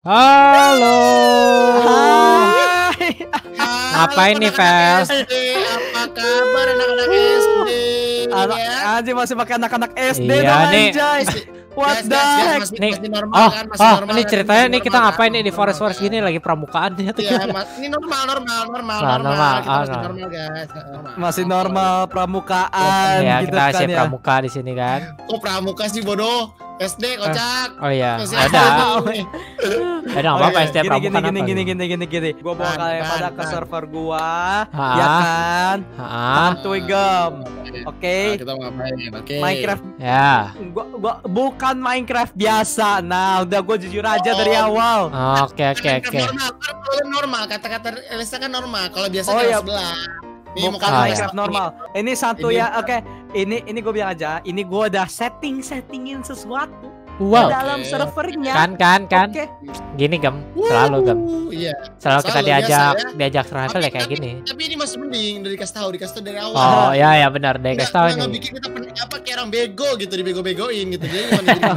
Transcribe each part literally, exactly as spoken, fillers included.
Halo. Hai. Ngapain nih, Fel? Apa kabar anak-anak S D? Anak Ya? anjir masih pakai anak-anak S D Iya, dong, nih. anjay. What Guys, the guys, guys, heck? masih, Nih. masih normal Oh, kan? Masih oh, normal ini kan? ceritanya Masih nih kita normal ngapain kan? nih di Masih forest normal forest gini lagi pramukaan nih tuh. Iya, ma- ini normal, normal, normal, Nah, normal. normal, Kita ah, masih nah. normal, guys. Normal. Masih normal pramukaan Ya, gitu kita kan siap ya. pramuka di sini kan. Kok pramuka sih bodoh? S D kocak. Oh iya, Masih ada. S D. Ada nggak apa-apa Oke, S D gini, pramuka gini, apa? gini, gini, gini, gini, gini. Gua bawa Ban, kalian ban, pada ke ban. server gua, Ha? ya kan? Hah? Santuy gem. Oke. Nah, kita mau ngapain? Oke. Minecraft Ya. gua, gua bukan Minecraft biasa. Nah, udah gua jujur aja dari awal. Oke, oke, Minecraft oke. Normal, kalau normal, kata-kata Elisa kan normal. Kalau biasa Oh, kan iya. sebelah. Ini Bukan Ah, Minecraft ya. normal. Ini santuy Ini- ya. Oke. Ini ini gua bilang aja, ini gua udah setting-settingin sesuatu Wow. dalam Oke. servernya. Kan, kan, kan. Oke. Gini gem, selalu gem. Wuh, Iya. Selalu kita Selalu, diajak, biasa ya. diajak survival ya Tapi- kayak tapi- gini. Tapi ini masih mending udah dikasih tahu, dikasih tahu dari awal. Oh ya ya benar deh Nggak- kasih tahu nggak nih. bikin kita pen- apa kayak orang bego gitu, dibego-begoin gitu. Jadi gimana jadi?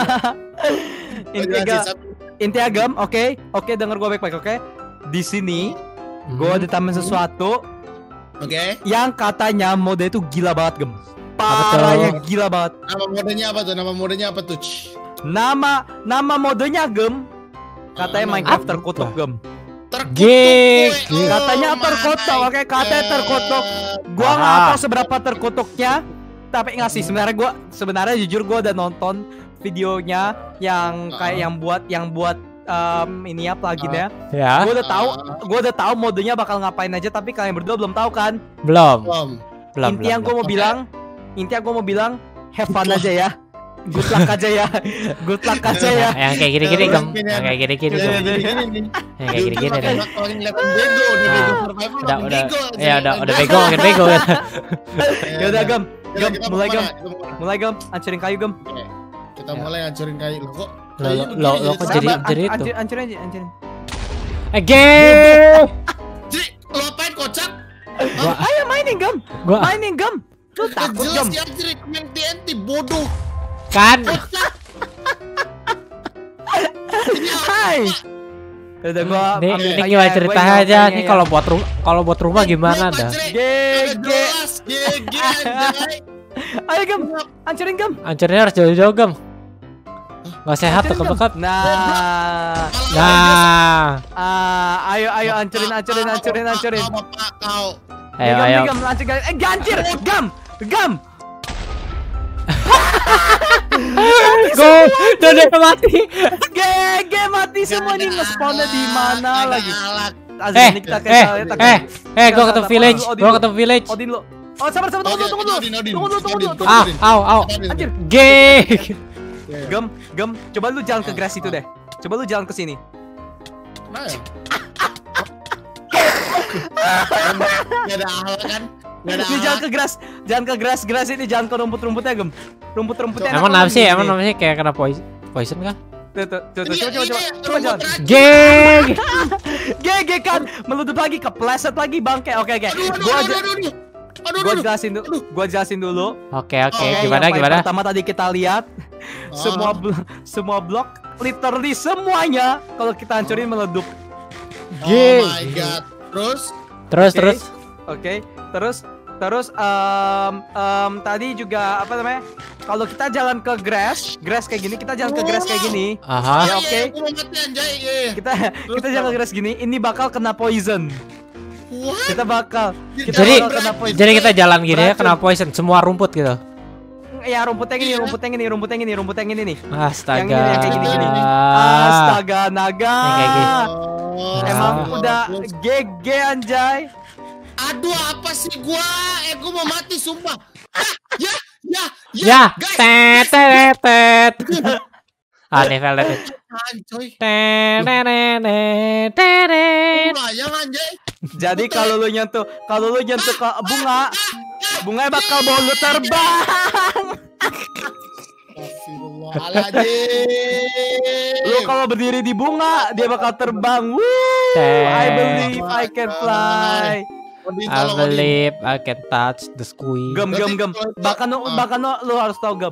Inti Jelasin ga- satu. inti agam, oke, oke denger gua baik-baik, oke. Di sini Hmm. gua ditambahin sesuatu Oke. yang katanya mode itu gila banget gem. Apa tuh? Parahnya gila banget. Nama modenya apa tuh? Nama modenya apa tuh? Nama nama modenya gem katanya Nama Minecraft apa? terkutuk gem. Terkutuk. G- gue. G- Katanya Oh terkutuk, my oke, katanya God. terkutuk. Gua Ah. nggak tahu seberapa terkutuknya, tapi nggak sih sebenarnya gua sebenarnya jujur gua udah nonton videonya yang kayak Ah. yang buat yang buat em, ini ya pluginnya. Ya Gue udah tahu, Ah. gue udah tahu modenya bakal ngapain aja, tapi kalian berdua belum tahu kan? belum Belum. belum. Inti yang gue belum. mau bilang, inti yang gue mau bilang, have fun aja ya, good luck aja ya, good luck aja ya. Yang kayak gini-gini Terus gem, gini, yang kayak gini-gini Iya, gem, iya, gini, gini, nih. yang kayak gini-gini Dia deh. makin- makin kelihatan bego, udah Nah. bego survival, Udah makin udah, bego. ya udah udah bego makin bego ya. Ya udah gem, Yaudah, gem, kita mau mulai kemana? gem, Kita mau kemana? mulai gem, hancurin kayu gem. Oke. Kita Ya. mulai hancurin kayu. Loh, kok Lo- kayu lo- begini lo- lo kok jadi- Sabar, jadi an- itu. hancur- hancurin aja, hancurin. Eh geng. Jadi, lo apain kocak? Gua Ayo mainin gem, gua mainin gem. Lu takut Jelas gem? ya jadi main T N T bodoh. kan. Hai. Udah gua Nih ambil ini kayu gimana ya, gua ceritanya ambil aja kayunya nih ya. kalau buat rumah kalau buat rumah gimana dah? G G, G. jelas G G anjay. Ayo gem, hancurin gem. Hancurnya harus jauh-jauh gem. Gak sehat tuh Hancurin, Gem. kebekat. Nah, Nah, ah, ayo ayo hancurin hancurin hancurin hancurin. Kau, bapak kau. ayo Gam, ayo. gam, lancur, gam. Eh, gancir, gam, gam. Go, udah mati. G, G mati semua nih, nge-spawnnya di mana Nggak ada lagi? alat. Azan, Eh, ini kita eh, kayak kita eh, kayak- eh, gua Bentar, ketemu bentar, village, Odin gua dulu. ketemu village. Odin lu. Oh, sabar, sabar, tunggu dulu, tunggu dulu. Odin, Odin, Tunggu dulu, tunggu dulu, Odin, tunggu Ah, dulu. au, au. Anjir, Geng. gem, gem. Coba lu jalan ke grass itu deh. Coba lu jalan ke sini. Mana ya? Nggak ada alat kan? Nggak ada Ini jalan alat. ke grass, jalan ke grass, grass ini jangan ke rumput-rumputnya, gem. Rumput-rumputnya. Emang enak kenapa sih? banget Emang nih. namanya kayak kena poison, poison kah? Tuh, tuh, tuh, tuh, Ini- coba, coba, ini coba, rumput coba jalan. racun. Geng. G, G kan, meludup lagi, kepleset lagi bangke. Oke, oke. Aduh, aduh, Gua aduh, aja, aduh, aduh. Aduh, gua aduh. jelasin dulu. Gua jelasin dulu. Oke oke, Oke, gimana yang paling gimana? Pertama tadi kita lihat Oh. semua blo- semua blok, literally semuanya kalau kita hancurin meledup. Oh Geng. my god. Terus? Terus Oke. terus. Oke, terus terus em, em, tadi juga apa namanya? Kalau kita jalan ke grass, grass kayak gini, kita jalan ke grass kayak gini. Aha. Ya, Iya, oke. iya, Aku mau mati anjay. Iya, iya. Kita kita jalan ke grass gini, ini bakal kena poison. What? Kita bakal kita Jadi bakal kena poison. jadi kita jalan gini ya Beracun. kena poison semua rumput gitu. Ya rumput yang ini, Iya. rumput yang ini, rumput yang ini, rumput yang ini nih. Astaga. Yang ini, yang kayak gini, gini. Ah. Astaga naga. Yang kayak gini. Oh, Emang Ah. udah G G anjay. Aduh, apa sih gua? Eh, gua mau mati sumpah. Ah, ya, ya, Ya, guys. tet tet tet. Ah, nih Vel lihat nih. Ancoy. Tet tet tet tet. Melayang anjay. Jadi kalau lu nyentuh, kalau lu nyentuh ke bunga, bunga bakal bawa lu terbang. Astagfirullahaladzim. Lu kalau berdiri di bunga, dia bakal terbang. Woo! Tet. I believe I can fly. Odin, I tolong, Odin. believe I can touch the squid. Gem gem gem. Bahkan lu, Ah. bahkan lu, lu harus tahu gem.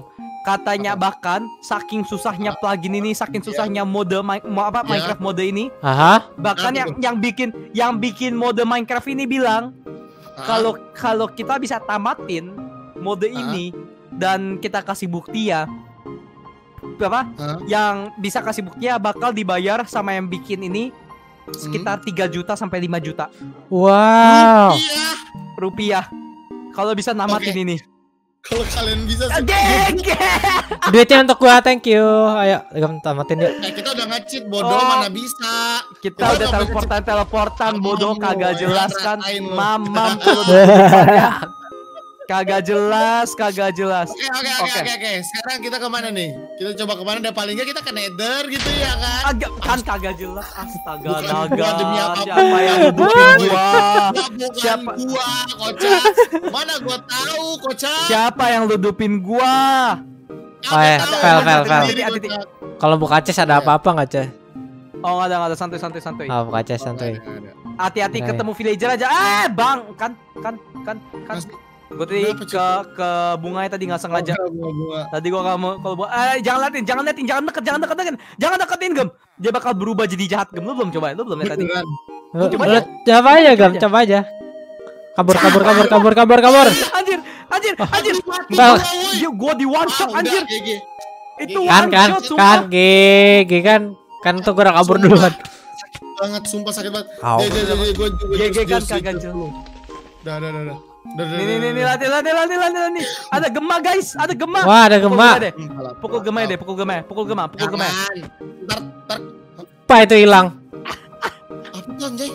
katanya bahkan saking susahnya plugin ini, saking susahnya mode mi- mo- apa Ya. Minecraft mode ini, Aha. bahkan Apa yang yang bikin yang bikin mode Minecraft ini bilang Ah, kalau kalau kita bisa tamatin mode Ah. ini dan kita kasih bukti ya, apa ah, yang bisa kasih bukti ya bakal dibayar sama yang bikin ini sekitar tiga juta sampai lima juta Wow. iya. rupiah kalau bisa namatin Oke. ini. Kalau kalian bisa sih. Gege. Duitnya untuk gua, thank you. Ayo, Gam tamatin yuk. Eh, kita udah nge-cheat bodoh, Oh. mana bisa. Kita udah teleportan teleportan bodoh kagak jelas kan. Rasain lu. Mamam kalau di depannya. Kagak jelas, kagak jelas. Oke oke oke oke oke. Sekarang kita kemana nih? Kita coba kemana? Dan paling nggak kita ke Nether gitu ya kan? Agak kan kagak jelas. Astaga, Bukan naga. gua demi apapun. Siapa yang hidupin gua? Wah, bukan Siapa? gua, kocak. Mana gua tahu, kocak. Siapa yang ludupin gua? Apa Oh, ya, tahu, fel, fel, kocak. fel. Diri, Hati-hati. kocak. Kalau buka Ces ada apa-apa nggak, Ces? Oh, nggak ada, nggak ada, santuy, santuy, santuy. Ah, buka Ces Oh, santuy. nggak ada, nggak ada. Hati-hati Hai. ketemu villager aja. Eh, bang, kan, kan, kan, kan. Mas, Gue tadi kenapa, ke ke bunganya tadi nggak sengaja. Oh, bunga, bunga. Tadi gua nggak mau kalau bu- eh jangan liatin, jangan liatin, jangan deket, jangan deket, jangan, jangan deketin Gem. Dia bakal berubah jadi jahat Gem. Lu belum coba, lu belum lihat tadi. Beneran. Lu- Coba lu aja. Coba aja, Gam, coba aja. Kabur, kabur, kabur, kabur, kabur, kabur. Anjir, anjir, anjir. Mati Enggak. gua, woi. Dia gua di one shot Ah, udah, anjir. G G. Itu Kan, one kan, shot kan, sumpah. G, G kan, kan tuh gua kabur Sumpah. duluan. Banget, sumpah sakit banget. Au. Deh, deh, deh, deh, gua juga G G kan just- kagak just- jelas. Dah, dah, dah, dah. Dah, dah, Nih nih dah, nih nih dah. latih latih latih latih latih. Ada gema guys, ada gema. Wah, ada Pukul gema. deh. Hmm, salah. Pukul gema deh, pukul gema, pukul gema, pukul gema. Jangan. Ntar, ntar. Apa itu hilang? Apa tuh anjay?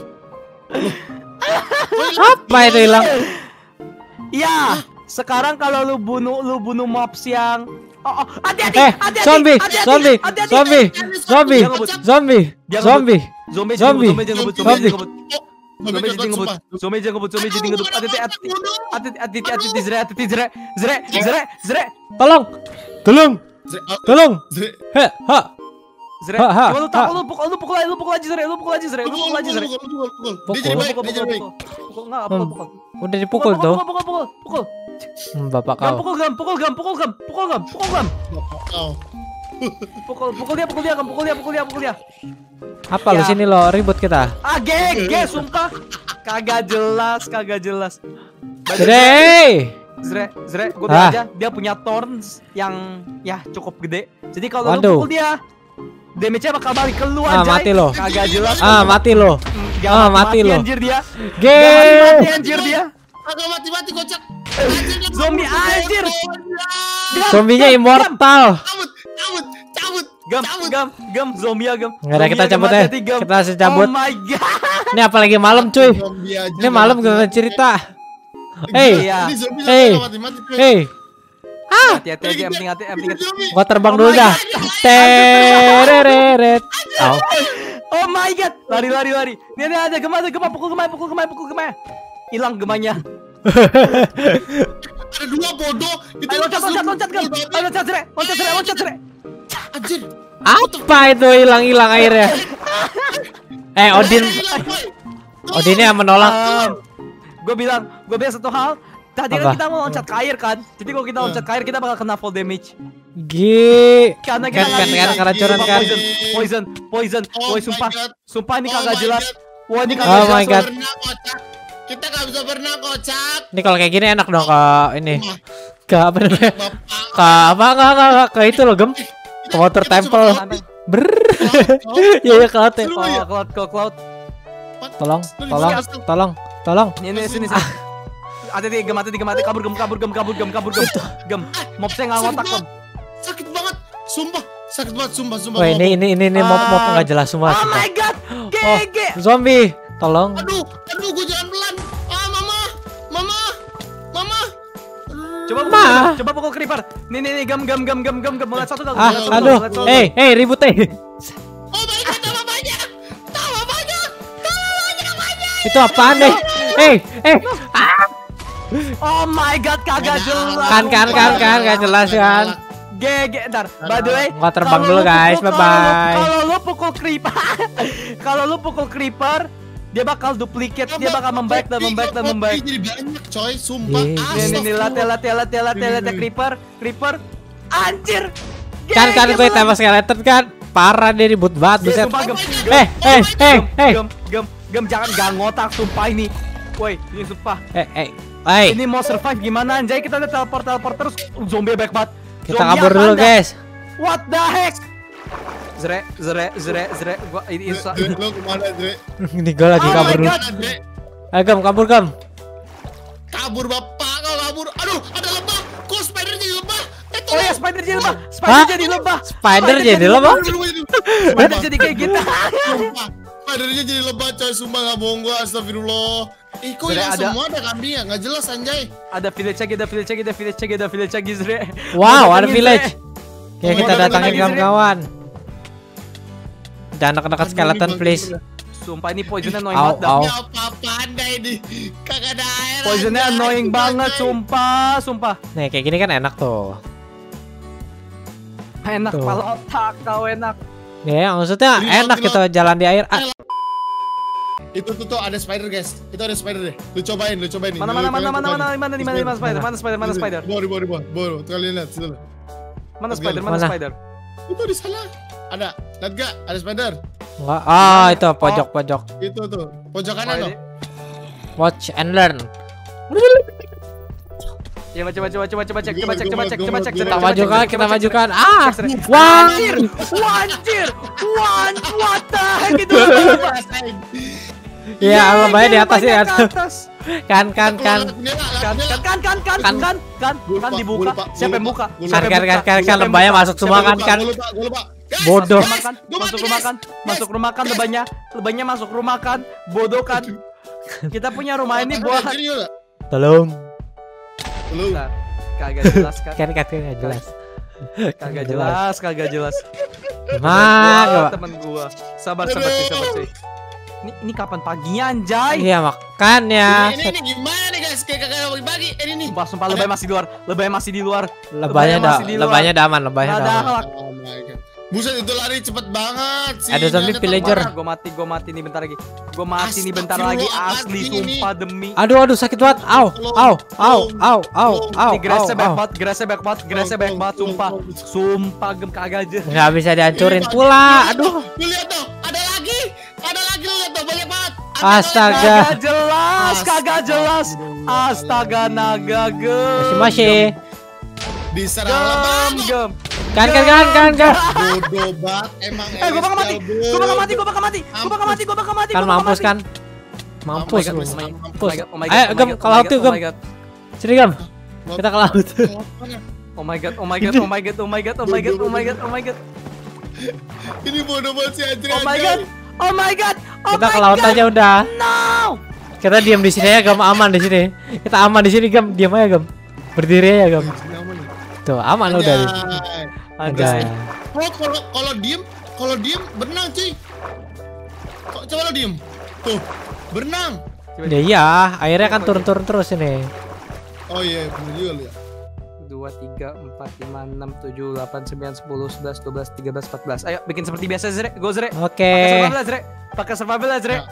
Apa itu hilang? Iya. Sekarang kalau lu bunuh lu bunuh mobs yang Oh, oh, hati-hati, Eh, hati-hati, zombie, hati-hati, zombie, hati-hati. zombie, zombie, Dia ngebut. zombie, Dia ngebut. zombie. Zombie, Zombie. zombie, jangan ngebut, zombie, Zombie. jangan ngebut. Zombie Zombie cepat, jangan ngebut, sumpah. zombie jangan ngebut, zombie Aduh, jangan ngebut. gua Hati-hati, udah hati-hati, bodoh. hati-hati, hati-hati, hati-hati, zre, hati-hati, zre, zre, zre, zre, Tolong, tolong, Zre- oh, tolong. Zre- He, ha. zre. Ha, ha, Coba lu ha. tahu, lu pukul, lu pukul aja, lu pukul aja, zre, lu pukul aja, zre, lu Pukul, pukul aja, zre. pukul, pukul, pukul. Dia Pukul. jadi baik, Pukul, dia pukul, jadi baik. pukul, pukul, enggak, pukul, Hmm. pukul. Udah dipukul Pukul, tuh. Pukul, pukul, pukul, pukul. Hmm, bapak Gam, kau. pukul gam, pukul gam, pukul gam, pukul gam, pukul gam. Oh. Pukul, pukul dia, pukul dia, gam, pukul dia, pukul dia, pukul dia. Apa lu Ya. sini lo ribut kita? Ah, G G, sumpah. Kagak jelas, kagak jelas. Gede. Zre, Zre, gue Ah. bilang aja, dia punya thorns yang ya cukup gede. Jadi kalau lu Waduh. pukul dia, damage-nya bakal balik ke lu Ah, anjay. mati lo. Kagak jelas. Ah, mati lo. Hmm, Ah, jangan mati lo. anjir dia. G. Jangan mati anjir dia. Agak mati-mati kocak. Anjir, dia Zombie kabur. anjir. Ya. Zombinya immortal. Cabut, cabut, cabut. Gam, cabut. gam, gam, zombie ya gam. Nggak ada, kita Zombie ya, cabut gam, ya. hati-hati, gam. Kita langsung cabut. Oh my god. Ini apalagi malam cuy. Zombie aja Ini malam nggak gak mati-mati. cerita. Gila, Hey. Iya. Ini zombie Hey. nggak mati-mati, cuy. Hei, Hati-hati aja, yang penting hati, yang penting hati. Zombie. gua terbang Oh dulu my dah. God. Tereret. Au. Oh my god, lari lari lari. Nih nih ada gema, ada gema, pukul gema, pukul gema, pukul gema. Hilang gemanya. Ada dua bodoh. Itu Ayo loncat, pas lu loncat, loncat, gam. pukul, Ayo loncat, Zre, loncat, Zre, loncat, Zre. Anjir. Apa itu hilang-hilang airnya? Eh, Odin, Hilang, boy. Odinnya menolak. Gue bilang, gue bilang satu hal. Tadi kan Apa? kita mau loncat ke air kan. Jadi kalau kita loncat ke air kita bakal kena fall damage. G. Karena kita Kan nggak kan bisa. kan keracunan Sumpah, kan. Poison, poison, poison. Oh Woi my sumpah, God. sumpah ini Oh kagak my jelas. God. Wah ini Kita kagak Oh nggak my jelas. bisa God. berenang, kocak. Kita nggak bisa berenang, kocak. Ini kalau kayak gini enak dong ke ini. Wah, Ke apa namanya? Bapak. Ke apa enggak enggak enggak ke itu loh, Gem. Ke Water Kita Temple. coba cloud. Ber. Cloud. Iya iya ke hotel. Seru ya? Oh cloud, cloud, cloud. Tolong, Lu di tolong, mana, Asal? tolong, tolong. Ini ini sini sini. Ada di gem, ada di gem, ada kabur gem, kabur gem, kabur gem, kabur gem. Gem. Mobsnya nggak Sakit ngotak gem. banget. Sakit banget. Sumpah, sakit banget, sumpah, sumpah. Wah, sumpah. ini ini ini ini mob mob enggak jelas semua. Oh sumpah. my god, G Oh, G. zombie, tolong. Aduh, aduh, gue jalan pelan. Ah, mama, mama, mama. Coba Ma. pukul, coba pukul creeper. Nih nih nih gem gem gem gem gem gem. Mulai satu dong. Ah, mulai satu, aduh. mulai satu. Eh, eh ribut eh. Oh my god, tambah banyak, tambah banyak, tambah banyak, banyak. Itu apaan deh? Eh, eh. Oh my god, kagak jelas. Kan kan kan kan enggak jelas kan. G G ntar. By the way, Gua terbang kalau dulu, lu guys. pukul- Bye-bye. Kalau lu- Kalau lu pukul creeper, kalau lu pukul creeper, dia bakal duplicate, dia bakal membaik dan membaik dan membaik. Jadi banyak, coy, sumpah. Iya. Nih nih nih latih Astagfirullah. latih latih latih latih creeper, creeper. Anjir. Kan kan gue tembak skeleton kan. Parah dia ribut banget buset. Sumpah, Gem. Eh, eh, eh, eh. Gem, gem, gem jangan gak ngotak sumpah ini. Woi, ini sumpah. Eh, eh. Hey. Ini mau survive gimana anjay? Kita udah teleport-teleport terus zombie baik banget. Kita Zombie kabur apa dulu, Anda? guys. What the heck? Zre, zre, zre, zre. Gua ini Dre, Dre, lo kemana Dre? Ini gue lagi Oh kabur my dulu. God. Dre? Eh, Gem, kabur, Gem. Kabur bapak, kau kabur. Aduh, ada lebah. Kok spider jadi lebah? Eh, Oh ya, tolong. spider jadi lebah. Spider Hah? jadi lebah. Spider jadi lebah? Spider jadi kayak gitu. Sumpah, spidernya jadi lebah coy, sumpah gak bohong gua, astagfirullah. Ih, kok Zre, hilang ada- semua ada kambing ya? Gak jelas anjay. Ada village lagi, ada village lagi, ada village lagi, ada village lagi, Zre. Wow, Mau ada datengin, village. Zre. Oke, Oh, kita ada datangin lagi, Zre. kawan-kawan. Jangan dekat-dekat Aduh, skeleton, ini please. Sumpah ini poisonnya annoying Au, banget dah. au. Ini apa-apa anda ini? Kagak ada air. Poisonnya anjay. annoying banget, Anjay. sumpah, sumpah. Nih, kayak gini kan enak tuh. Enak Tuh. pala otak kau enak. Ya, maksudnya Ini enak lagi, gitu jalan di air. Ah, Itu tuh tuh ada spider guys. Itu ada spider deh. Lu cobain, lu cobain nih. Mana Lu- mana kalian mana mana cobain. mana mana di mana di mana spider? Mana spider? Mana Sini, spider? Di bawah, di bawah, di bawah. Bawah, tuh kalian lihat situ. Mana spider? Mana Mana? spider? Itu di sana. Ada. Lihat gak? Ada spider. enggak. Ah, itu pojok-pojok. Itu tuh. Pojok kanan Oh, tuh. ini- Watch and learn. Ya coba coba coba coba cek Gua- coba cek gua- coba cek gua- coba gua- cek gua- Kita coba cek, majukan, coba kita cek, majukan. cek, Ah, cek, cek. wah. Anjir, wah, anjir, wah, what the heck itu apa? Ya, lebahnya di atas ya. Lebahnya ke atas. Kan, kan, kan. Kan kan kan kan kan kan kan kan Gua kan lupa, dibuka. gua lupa, Siapa gua yang lupa, buka? gua Kan, Siapa yang kan, buka? kan, kan, kan, Siapa yang lebahnya buka? masuk semua kan, kan. Gue lupa, gue lupa. Guys, Bodoh. Masuk rumah kan, Gua masuk mati, rumah guys. kan, Guys. masuk rumah kan lebahnya, lebahnya masuk rumah kan, bodoh kan. Kita punya rumah ini buat Sini, yuk. Tolong. Lu. Bentar, kagak jelas kan, Kan, kan, kan, nggak jelas. kagak jelas, kagak jelas. Mak, Gua, temen gua, sabar sabar sih, sabar sih. Ini ini kapan paginya anjay? iya makanya. Ini, ini gimana nih guys? Kayak kagak pagi-pagi. Eh, ini nih. Sumpah, sumpah lebay masih di luar, lebay masih di luar. Lebahnya dah, masih di luar. lebahnya dah aman, lebahnya Nggak dah ada aman. halak. Oh my god. Buset itu lari cepet banget sih. Ada zombie Jangan villager. parah. Gua mati, gua mati nih bentar lagi. Gua mati nih bentar lagi Astagfirullahaladzim asli ini. sumpah demi. Aduh, aduh, sakit banget. Au, au, au, au, au, au, Ini grassnya au, banyak au. banget, grassnya banyak banget, grassnya banyak banget, sumpah. Sumpah gem kagak aja. Nggak bisa dihancurin Ini, pula. Pak. Aduh. Lu lihat tuh, ada lagi. Ada lagi lu lihat tuh, banyak banget. Ada Astaga. Kagak jelas, kagak jelas. Astagfirullah. Astaga naga gem. Masih masih. Diserang Gem, lebah. gem. Kan, kan, kan, kan, kan. Bodoh banget emang. Eh, gua bakal mati. Elis Gua bakal Calbo. mati, gua bakal mati. Gua bakal mati, gua bakal mati. Kan gua bakal mampus mati. kan. Mampus Oh my lu. God, Mampus. Oh my God, Ayo, oh my Gem, God, ke oh my laut God, yuk, oh Gem. my God. Sini, Gem. Kita ke laut. Oh my god, oh my god, oh my god, oh my god, oh my god, oh my god, oh my god. Ini bodoh banget sih anjir. Oh my god. Oh my god. Oh Kita my ke laut god. aja udah. No. Kita diam di sini ya, Gem, aman di sini. Kita aman di sini, Gem. Diam aja, Gem. Berdiri aja, Gem. Tuh, aman udah. di- Anjay. Anjay. Oh, kalau kalau diem, kalau diem berenang cuy. Kok coba lo diem. Tuh, berenang. Ya iya, airnya kan turun-turun terus ini. Oh iya, bener juga lu ya. dua, tiga, empat, lima, enam, tujuh, delapan, sembilan, sepuluh, sebelas, dua belas, tiga belas, empat belas. Ayo bikin seperti biasa Zre. Go Zre. Oke. Pakai survival Zre. Pakai survival Zre. Ya.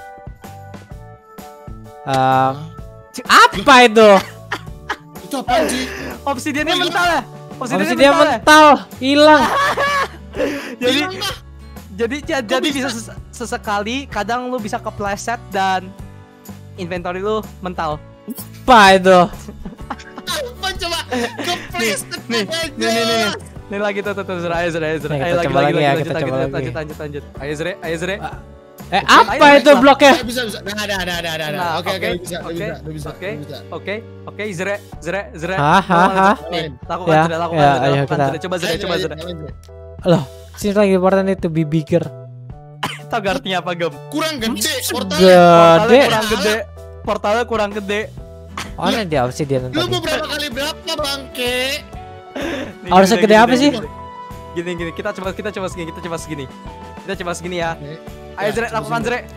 Eh, apa itu? Itu apaan sih? Obsidiannya Oh, mental ya. Habis Obsidiannya dia mental ya. mental, hilang. Jadi Hilang dah. jadi ja- jadi bisa? bisa ses- sesekali kadang lu bisa kepleset dan inventory lu mental. Apa itu? Apa coba? Kepres Nih, nih, nih, nih, nih. Nih lagi tuh tuh tuh Zre, ayo Zre, ayo Zre. Nih, Ayo kita lagi coba lagi lagi ya, lanjut, kita lanjut, coba lanjut, lagi. lanjut, lanjut, lanjut. Ayo Zre, ayo Zre. Eh, apa itu bloknya? Eh, bisa bisa. Nah, ada ada ada ada. ada. Nah, Oke oke, lu bisa, lu oke, bisa, lu bisa, oke, lu bisa. oke, oke, Zre, Zre, Zre. Hah, Mau hah, lanjut? hah. Nih, lakukan Ya, Zre, lakukan ya, Zre, ayo lakukan kita. Zre. Coba Zre, Ayo, coba ayo, Zre. ayo, ayo. Loh, sini lagi important itu be bigger. Tahu gak artinya apa, Gem? Kurang gede portalnya. Portalnya Gede. kurang gede. Portalnya kurang gede. Oh, ini dia obsidian Lu tadi. mau berapa kali berapa bangke? Nih, Harus gini, segede gini, apa gini, sih? gini. Gini gini, kita coba kita coba segini, kita coba segini. Kita coba segini ya. Oke. Ayo Ya, Zre, coba lakukan segini. Zre.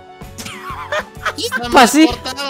Sama Apa sih? portal.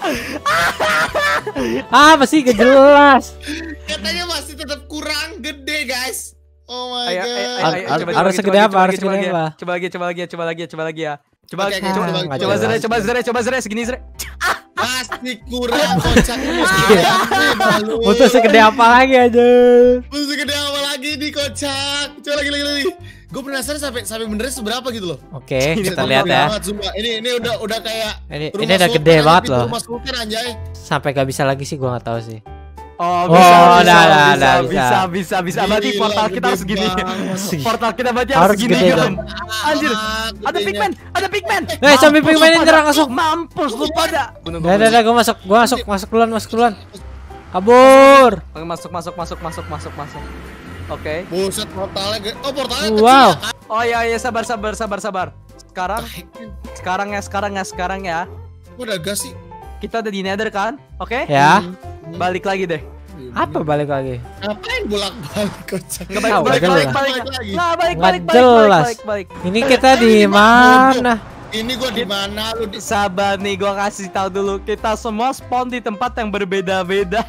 Ah, masih gak jelas. Katanya masih tetap kurang gede, guys. Oh my Ayo, god. ayo, ayo, Har- ayo, har- coba, harus coba, segede coba, apa? coba, Harus coba segede lagi ya. apa? Coba lagi, coba lagi, ya, coba lagi, ya, coba lagi ya. Coba, Oke, oke, coba, coba, Ah, coba, coba Zre, jelas. coba Zre, coba Zre, segini Zre. Masih kurang kocak. Masih segede apa lagi, Balu? Untuk segede apa lagi aja? Masih segede apa lagi nih kocak. Coba lagi lagi lagi. Gue penasaran sampai sampai benernya seberapa gitu loh. Oke, Ini kita lihat ya. banget, sumpah. Ini ini udah udah kayak Ini rumah ini udah sultan, gede banget pintu loh. Rumah sultan anjay. Sampai gak bisa lagi sih gua nggak tahu sih. Oh, Oh, bisa, bisa, udah, bisa, udah, bisa, udah, bisa, bisa, bisa. Berarti Gila, portal kita gede harus segini. banget. Portal kita berarti Harus harus segini, gede, Gem. Gem. Anjir, Ah, ada gedenya. pigman, ada pigman. Eh, zombie pigman ini nyerang langsung. Mampus lu pada. Bunuh Udah, gua, udah, udah, gua masuk, gua masuk, masuk duluan, masuk duluan. Kabur. bunuh. Masuk, masuk, masuk, masuk, masuk, masuk. Oke. Buset portalnya gede. Oh, portalnya Wow. kecil ya, kan? Oh iya, iya, sabar, sabar, sabar, sabar. Sekarang, sekarang ya, sekarang ya, sekarang ya. Kok udah gas sih? Kita udah di Nether kan? Oke? Ya. Balik lagi deh. Apa balik lagi? Ngapain bolak-balik kocak? Nggak balik, Tahu, balik, jelas. balik, balik, Balik lagi. Nggak, balik, Nggak balik, balik, balik, jelas. balik, balik. Ini kita di mana? Ini gua di mana lu di Sabar nih, gua kasih tahu dulu. Kita semua spawn di tempat yang berbeda-beda.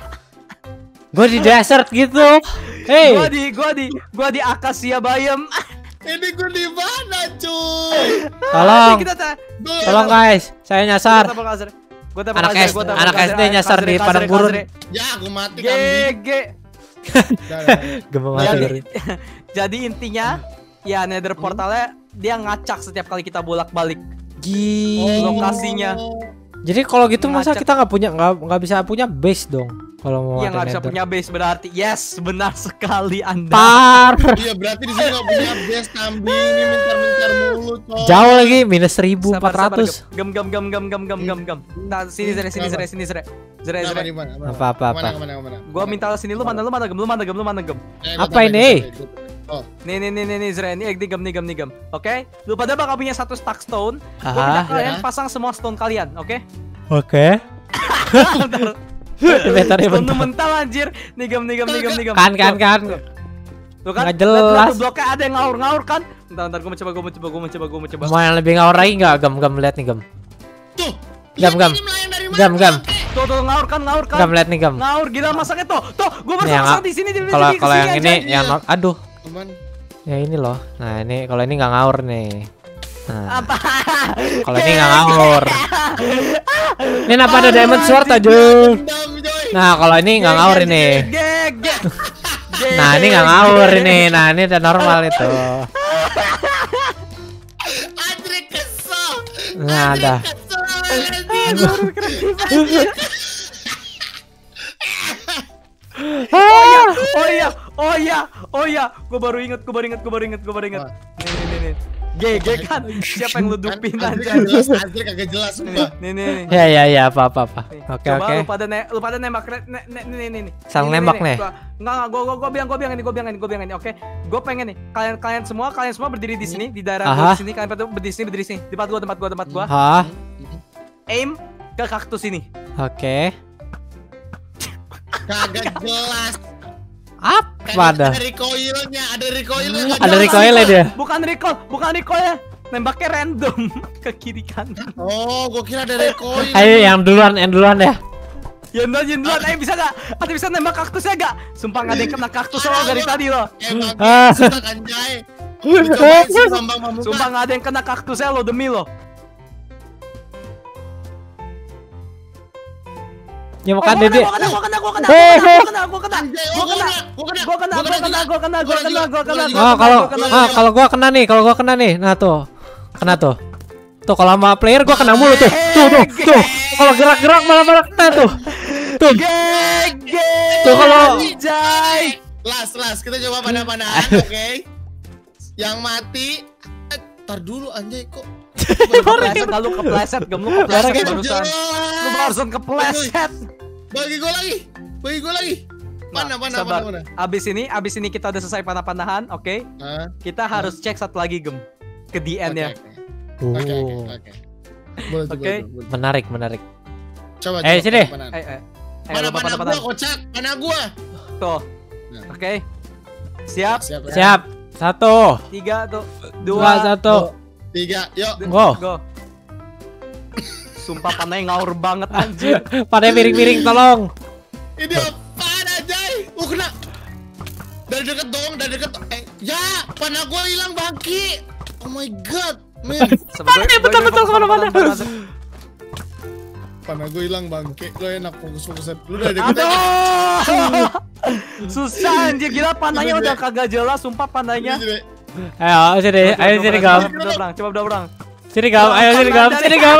Gue di desert gitu. Gua Hey, di, gua di, gua di Akasia Bayam. Ini gua di mana, cuy? tolong, Kita ta- Duh, tolong guys, saya Gua nyasar. tabrak laser. Gua tabrak Anak laser, S- gua tabrak anak laser. S D nyasar Kasre, di kasre, padang gurun. kasre. Ya, aku mati G kambing. G. Dah, dah, dah. Gempa Jadi, matahari. jadi intinya ya Nether portalnya dia ngacak setiap kali kita bolak-balik Gila. lokasinya. Jadi kalau gitu masa Ngacak. kita nggak punya nggak nggak bisa punya base dong? Kalau mau Iya ada nggak bisa nether. punya base berarti. Yes, benar sekali Anda. Par. Iya, berarti di sini nggak punya base kambing ini mencar-mencar mulu, coy. Jauh lagi minus seribu Sabar, empat sabar, ratus. Gem gem gem gem gem gem gem gem. Nah, sini Zre, sini Zre, sini Zre. Zre, Kenapa, Zre. di mana? Mana? Apa, apa, Mana, apa? mana, mana? Gua minta lo sini, lu mana, lu mana gem, lu mana gem, lu mana gem. Eh, gua Apa tambahin, ini? gua tambahin. Oh, Nih nih nih nih nih Zre, nih nih gem nih gem nih gem. Oke? Lu pada bakal punya satu stack stone. Gua minta Aha. kalian Ya. pasang semua stone kalian, oke? Oke. Bentar. Bentar ya, Stone bentar. mental anjir. Nih gem nih gem nih gem nih gem. Kan kan kan. Tuh kan? Nggak Lihat, lihat jelas. tuh bloknya ada yang ngaur-ngaur kan? Bentar, bentar, gua mau coba, gua mau coba, gua mau coba, gua mau coba. Mau yang lebih ngawur lagi nggak? Gem gem lihat nih gem. tuh. Gam, Lihat gam. ini melayang dari mana, Gam gam. bangke? Tuh, tuh ngaur kan, ngaur kan? Gem lihat nih gem. Ngaur gila masaknya tuh. Tuh, gua Nih, yang masak di sini di sini. Kalau di kalau sini yang aja. ini yang iya. aduh. Aman. Ya ini loh. Nah ini kalau ini nggak ngawur nih. Nah, Apa? kalau ini nggak ngawur. Ini kenapa ada diamond sword aja? Dendam, coy. Nah kalau ini nggak ngawur ini. Geg. Nah ini nggak ngawur ini. Nah ini udah normal itu. Andre kesel. Nah ada. Kesel. Oh iya, oh iya, oh iya, oh iya. Gue baru inget, gue baru inget, gue baru inget, gue baru inget. Apa? Nih, nih, nih, nih. G, G kan. Siapa yang lu dupin Andre aja? kagak jelas, Andre kagak jelas sumpah. Nih, nih, nih. Ya ya ya apa apa apa. Nih, Oke coba oke. lu pada ne lu pada nembak ne ne ne nih nih nih. Saling Nih, nembak nih, nih. Gua- Enggak enggak gua gua gua bilang gua bilang ini gua bilang ini gua bilang ini. Oke. Gua pengen nih kalian kalian semua kalian semua berdiri di sini di daerah gua Aha. di sini kalian pada berdiri di sini berdiri di sini. Tempat gua tempat gua tempat gua. Hah? Aim ke kaktus ini. Oke. Kagak jelas. Apa ada? Ada recoilnya, ada recoilnya. nggak Ada jelas. recoilnya dia. Bukan recall, bukan recall ya. Nembaknya random ke kiri kanan. Oh, gua kira ada recoil. Ayo yang duluan, yang duluan ya. Ya duluan, ya duluan. Ayo bisa gak? Ada bisa nembak kaktusnya gak? Sumpah gak ada yang kena kaktus lo dari tadi lo. Emang Ah. susah anjay. Coba si Bambang Pamungkas. Sumpah gak ada yang kena kaktusnya lo demi lo. Ya Oh, makan gua kena, Dede. gua kena, gua kena, gua kena, Hei, gua kena, hei. gua kena, gua kena, Anjay, gua oh, kena, gua kena, gua kena, gua kena, gua kena, gua kena, gua kena, gua kena. Oh kalau gua kena, ah, gua kalau gua kena nih, kalau gua kena nih. Nah tuh. Kena tuh. Tuh kalau sama player gua kena mulu tuh. Tuh tuh tuh. Kalau gerak-gerak malah malah kena tuh. Tuh. Gege. Tuh kalau- Jai. Las, las, kita coba panah-panahan, oke? Yang mati, eh, tar dulu anjay kok. Kepleset, lu kepleset, gem lu kepleset Orang barusan. Lu barusan kepleset. Bagi gua lagi, bagi gua lagi. Mana, mana, Sabar. mana, mana? Abis ini, abis ini kita udah selesai panah-panahan, oke? Hah? Kita harus cek satu lagi gem ke D N-nya. Oke, oke, Oh. oke, oke. Boleh tuh, Oke. boleh tuh, boleh. Menarik, menarik. Coba, Eh, coba, sini. panah-panahan. Eh, eh. Eh, Mana, lupa mana gua, panah-panahan. kocak, mana gua? Tuh. Nah. Oke. Siap. Siap, ya? Siap. Satu. Tiga tuh. Dua, Dua. satu. Tiga, yuk. Go. Go. Sumpah panahnya ngaur banget anjir. Pada miring-miring tolong. Ini apaan anjay? Oh, kena. Dari deket dong, dari deket. Eh, ya, panah gua hilang bangki. Oh my god, man. Sebenarnya betul, betul, kemana-mana. Panah gue hilang bangke. Lo enak fokus-fokus. Lu udah deket. Aduh. Susah anjir, gila panahnya udah kagak jelas, sumpah panahnya. Ayo sini, ayo sini Gam. Coba berang, coba berang. Sini Gam, ayo sini Gam, sini Gam.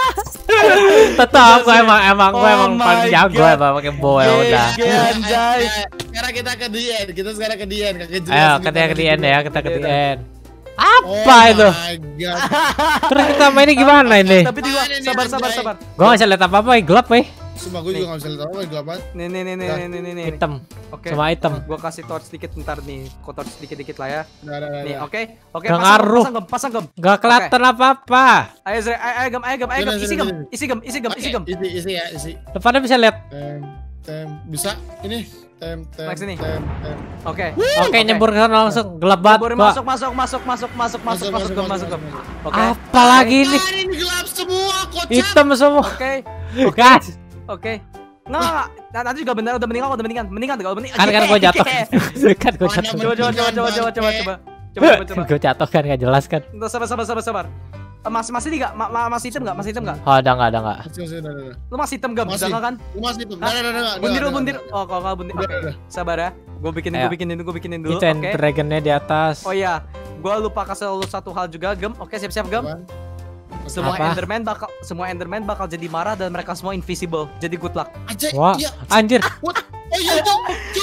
Tetap gue emang emang gue emang Oh paling my jago God. emang pakai bow ya udah. G G anjay. Sekarang kita ke Dien. Kita sekarang ke Dien. Kakek jelas. Ayo ini kita ke panah di end juga. ya, kita ke di Iya, end. Apa itu? Oh my God. Terus kita mainnya gimana ini? Tapi juga sabar sabar sabar. Gue gak bisa lihat apa-apa, gelap weh. Sumpah gue juga gak bisa lihat apa-apa gelap banget. Nih nih nih nih nih nih nih. Hitam, Oke. sama hitam. Gua kasih torch sedikit ntar nih. Kok torch sedikit-dikit lah ya. Nah, nah, nah, Nih, nah. oke. Oke, Gak pasang ngaruh. gem, pasang gem, pasang gem. Gak kelihatan apa-apa. Ayo Zre, ayo ayo gem, ayo gem, ayo gem. Sini, Isi sini, gem, sini. isi gem, isi gem, isi Oke, gem. Isi, isi ya, isi. Depannya bisa lihat. Tem, tem, bisa ini. Tem, tem, Max ini. tem, tem. Oke. Oke, nyebur ke sana langsung. Gelap banget, Borin Pak. masuk, masuk, masuk, masuk, masuk, masuk, masuk, gem, masuk gem. Oke. Apa lagi ini? Ah, ini gelap semua, kocak. Hitam semua. Oke. Guys, Oke. Nggak, nggak, nggak. Nanti juga benar udah mendingan, udah mendingan, mendingan kalau mendingan. kan kan gue jatuh. Kan gue Mana jatuh. Coba, coba, coba, coba, coba, coba, coba. Coba, coba, coba. Gue jatuh kan gak jelas kan. Ntar, sabar, sabar, sabar, sabar. Eh, Mas, masih tiga, ma ma masih hitam nggak? Masih hitam nggak? Oh, udah enggak, udah enggak. Masih, masih, udah, udah, udah. Lu masih hitam gem? Masih. Udah nggak kan? Lu masih tuh. Hah? Udah, udah, udah, udah, Bundir, udah, bundir. udah. Oh, kalau nggak bundir. Udah, Oke, udah. sabar ya. Gue bikinin, Ayo. gue bikinin, gue bikinin dulu. Itu end Oke. dragonnya di atas. Oh iya, gue lupa kasih lu satu hal juga, Gem. Oke, siap-siap, Gem. Apaan? Semua Apa? Enderman bakal semua Enderman bakal jadi marah dan mereka semua invisible. Jadi good luck. Ajay, Wah, iya. anjir. What? Oh iya, itu.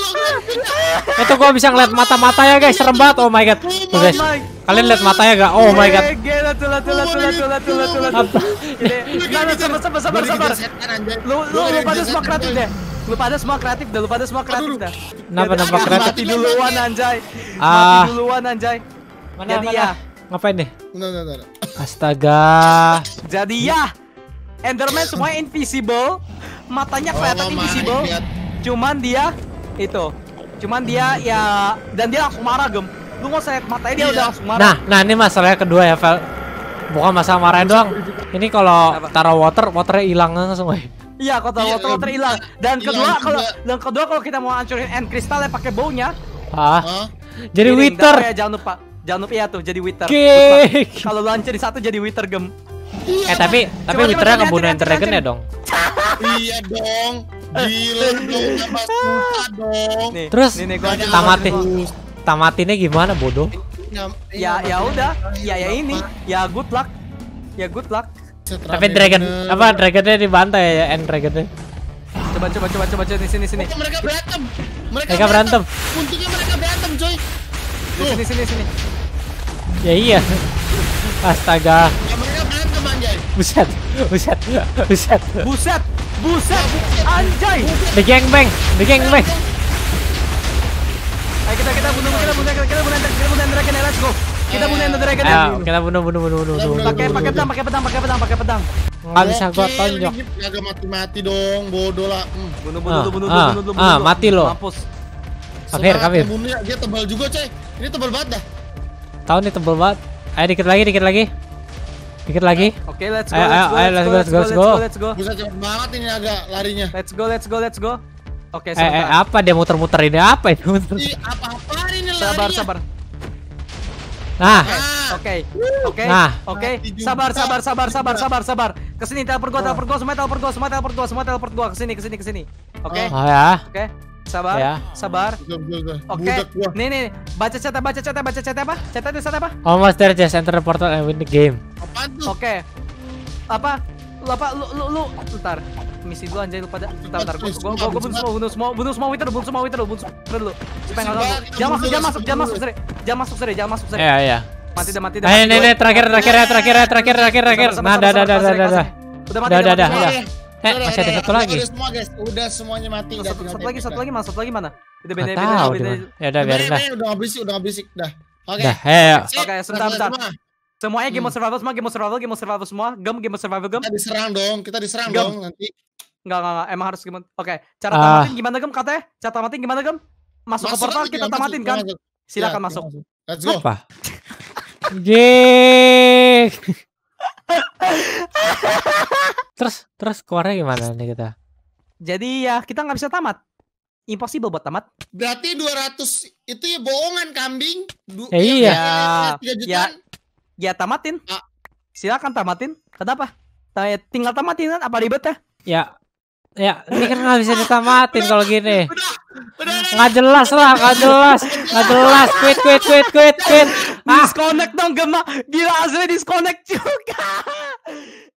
Coba, Itu gua bisa ngeliat mata-mata ya guys, serem banget. Oh my god. Tuh guys, my- kalian lihat matanya gak? Oh my god. Gila, tuh lah, tuh lah, tuh lah, tuh lah, tuh lah, tuh lah. Apa? Nggak, nggak, sabar, sabar, sabar, sabar. Lu, lu, lu pada semua kreatif deh. Lu pada semua kreatif dah, lu pada semua kreatif dah. Kenapa Jadi, nampak kreatif? Mati duluan anjay. Ah. Mati duluan anjay. Mana, Jadi mana? ya, Ngapain nih? Bentar, bentar, bentar. Astaga. jadi ya. Enderman semuanya invisible. Matanya kelihatan Oh my invisible. God. Cuman dia itu. Cuman dia ya dan dia langsung marah, Gem. Lu nggak usah lihat matanya dia Iya. udah langsung marah. Nah, nah ini masalahnya kedua ya, Vel. Bukan masalah marahin doang. Ini kalau Apa? taruh water, waternya hilang langsung. woy. Iya, kota Iya, water water hilang. Dan hilang kedua juga. kalau dan kedua kalau kita mau hancurin end crystal ya pakai bownya. Ah, Hah? jadi piring. wither. Dan- oh ya, jangan lupa. Jangan lupa ya tuh jadi wither. Kick. Kalau lu hancurin satu jadi wither, Gem. Eh tapi tapi Coba, coba, withernya coba, ngebunuh lihat, Ender lihat, Dragon ya lihat. dong. Iya dong. Gila dong, tambah susah dong. Nih. Terus, nih, nih, gua hancurin tamatin. semua. Tamatinnya gimana bodoh? Nyam- Ya ya udah. Ya ya ini. Ya good luck. Ya good luck. Tapi dragon apa dragonnya dibantai ya, End Dragonnya. Coba coba coba coba coba sini sini. Oh, mereka berantem. Mereka, Mereka berantem. Untungnya mereka berantem, coy. Tuh, Sini sini sini. Ya iya. Astaga. ya, mereka berantem anjay. Buset. Buset. Buset. Buset. Buset. Anjay. The gangbang. The gangbang. Ayo kita kita bunuh kita bunuh kita bunuh kita bunuh Ender Dragon ya, let's go. Kita bunuh Ender Dragon ya. Ayo, kita bunuh bunuh bunuh bunuh bunuh. Pakai pakai pedang, pakai pedang, pakai pedang, pakai pedang. Enggak bisa gua Oke, tonjok. ini Agak mati-mati dong, bodoh lah. Hmm. Bunuh bunuh Ah, lu, bunuh lu, ah, bunuh lu, ah, bunuh lu. mati lo. Mampus. Kafir, Semangat kafir. ngebunuhnya, dia tebal juga, coy. Ini tebal banget dah. Tahu nih tebel banget. Ayo dikit lagi, dikit lagi. Dikit lagi. Oke, let's go. Ayo, ayo, ayo, Let's go, let's go, let's let's go, go. let's go. Bisa cepet banget ini agak larinya. Let's go, let's go, let's go. Oke, Eh, eh sebentar. apa dia muter-muter ini apa itu? Muter. Ih, apa-apaan ini larinya? Sabar, sabar. Ah, Nah, Oke, oke, Nah. oke. Mati juga. Sabar, sabar, sabar, sabar, Juga. sabar, sabar. Kesini teleport gua, teleport gua, semua teleport gua, semua teleport gua, semua teleport gua. Kesini, kesini, kesini. Oke, oh ya. oke. Sabar, Ya. sabar. betul, betul, betul. Oke, Budak gua. nih nih, baca chat, baca chat, baca chat apa? Chat itu chat apa? Almost there, just enter the portal and win the game. Apaan tuh? Oke. Apa? Lu apa? Lu lu lu bentar. Misi dulu anjay lu pada. Bentar, bentar. Gua gua gua gua bunuh semua, bunuh semua, bunuh semua Wither, bunuh semua Wither, bunuh semua Wither dulu. Supaya enggak ganggu. Jangan masuk, jangan masuk, jangan masuk, Sri. Jangan masuk, Sri. Jangan masuk, Sri. Iya, iya. Mati dah, mati dah. Ayo, mati nih, dua. nih, terakhir, terakhir, ya, terakhir, ya, terakhir, terakhir, terakhir. Sabar, Nah, sabar, dah, sabar, dah, dah, sabar, dah, sabar, dah. sabar. Udah mati, Udah, udah udah, mati. udah. Udah, Eh, udah, masih ada udah, satu udah, lagi. Udah semua, guys. Udah semuanya mati. Satu, Udah satu, tinggal satu lagi, tembak satu dah. lagi, mana? Satu lagi mana? Udah beda, Nggak beda, tahu beda. di mana. Ya udah, Udah, biarin dah. udah, udah nggak berisik, udah nggak berisik. Dah. Oke. Dah, ayo. Sip, Oke, sebentar, selesai bentar. semua. Semuanya game Hmm. of survival, semua game of survival, game of survival semua. Gem, game of survival, gem. Kita diserang dong, kita diserang Gem. dong nanti. Enggak, enggak, enggak. Emang harus gimana? Oke, cara Ah. tamatin gimana, Gem? Katanya? Cara tamatin gimana, Gem? Masuk ke Masuk portal, aja, kita masuk, tamatin kan? masuk. Silakan Ya, masuk. Let's go. Apa? Jeng. Terus, terus keluarnya gimana nih kita? Jadi ya kita nggak bisa tamat. Impossible buat tamat. Berarti dua ratus itu ya bohongan kambing. Du- Ya yang iya. biasanya tiga Ya, jutaan. Ya tamatin. Ah. Silakan tamatin. Kenapa? Ta- Tinggal tamatin kan? Apa ribet ya? Ya, ya, ini kan nggak bisa ditamatin kalau gini. Udah, udah, udah. Nggak jelas lah, nggak jelas, nggak jelas. Quit, quit, quit, quit, quit. Ah, Disconnect dong, Gema. Gila, asli disconnect juga.